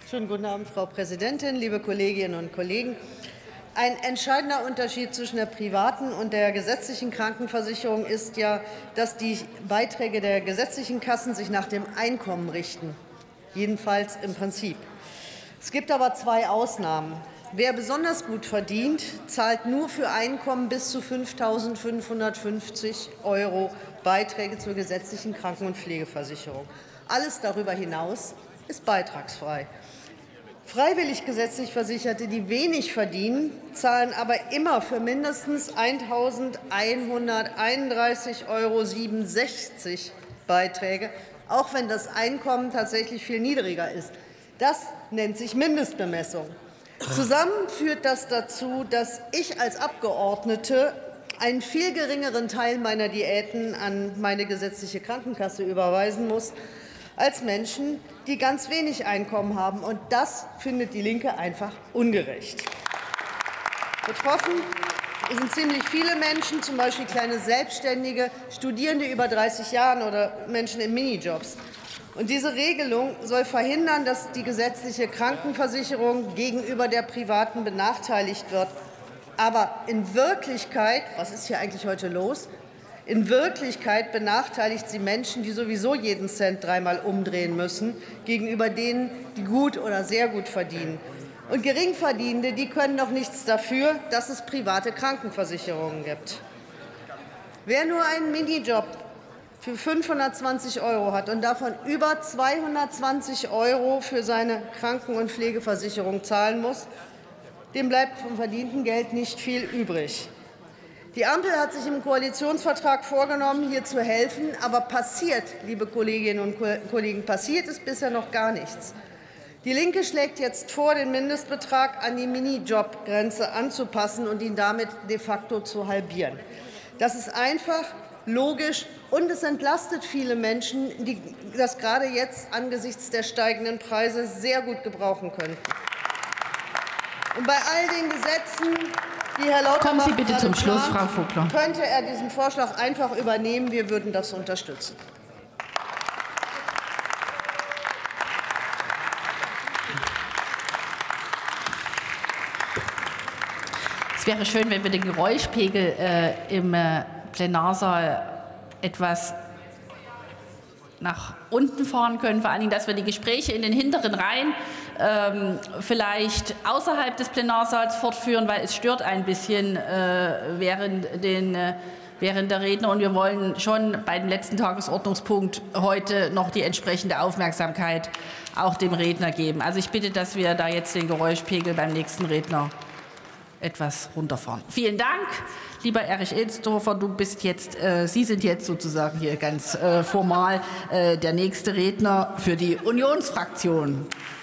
Schönen guten Abend, Frau Präsidentin, liebe Kolleginnen und Kollegen. Ein entscheidender Unterschied zwischen der privaten und der gesetzlichen Krankenversicherung ist ja, dass die Beiträge der gesetzlichen Kassen sich nach dem Einkommen richten, jedenfalls im Prinzip. Es gibt aber zwei Ausnahmen. Wer besonders gut verdient, zahlt nur für Einkommen bis zu 5.550 € Beiträge zur gesetzlichen Kranken- und Pflegeversicherung. Alles darüber hinaus ist beitragsfrei. Freiwillig gesetzlich Versicherte, die wenig verdienen, zahlen aber immer für mindestens 1.131,67 € Beiträge, auch wenn das Einkommen tatsächlich viel niedriger ist. Das nennt sich Mindestbemessung. Zusammen führt das dazu, dass ich als Abgeordnete einen viel geringeren Teil meiner Diäten an meine gesetzliche Krankenkasse überweisen muss, als Menschen, die ganz wenig Einkommen haben. Und das findet die Linke einfach ungerecht. Betroffen sind ziemlich viele Menschen, zum Beispiel kleine Selbstständige, Studierende über 30 Jahren oder Menschen in Minijobs. Und diese Regelung soll verhindern, dass die gesetzliche Krankenversicherung gegenüber der privaten benachteiligt wird. Aber in Wirklichkeit, was ist hier eigentlich heute los? In Wirklichkeit benachteiligt sie Menschen, die sowieso jeden Cent dreimal umdrehen müssen, gegenüber denen, die gut oder sehr gut verdienen. Und Geringverdienende, die können doch nichts dafür, dass es private Krankenversicherungen gibt. Wer nur einen Minijob für 520 € hat und davon über 220 € für seine Kranken- und Pflegeversicherung zahlen muss, dem bleibt vom verdienten Geld nicht viel übrig. Die Ampel hat sich im Koalitionsvertrag vorgenommen, hier zu helfen. Aber passiert, liebe Kolleginnen und Kollegen, passiert ist bisher noch gar nichts. Die Linke schlägt jetzt vor, den Mindestbetrag an die Minijobgrenze anzupassen und ihn damit de facto zu halbieren. Das ist einfach, logisch und es entlastet viele Menschen, die das gerade jetzt angesichts der steigenden Preise sehr gut gebrauchen könnten. Und bei all den Gesetzen, die Herr Lauterbach kommen Sie bitte zum Schluss, Frau Vogler. Könnte er diesen Vorschlag einfach übernehmen? Wir würden das unterstützen. Es wäre schön, wenn wir den Geräuschpegel im Plenarsaal etwas nach unten fahren können, vor allen Dingen, dass wir die Gespräche in den hinteren Reihen vielleicht außerhalb des Plenarsaals fortführen, weil es stört ein bisschen während der Redner. Und wir wollen schon bei dem letzten Tagesordnungspunkt heute noch die entsprechende Aufmerksamkeit auch dem Redner geben. Also ich bitte, dass wir da jetzt den Geräuschpegel beim nächsten Redner etwas runterfahren. Vielen Dank, lieber Erich Elsdorfer. Sie sind jetzt sozusagen hier ganz formal der nächste Redner für die Unionsfraktion.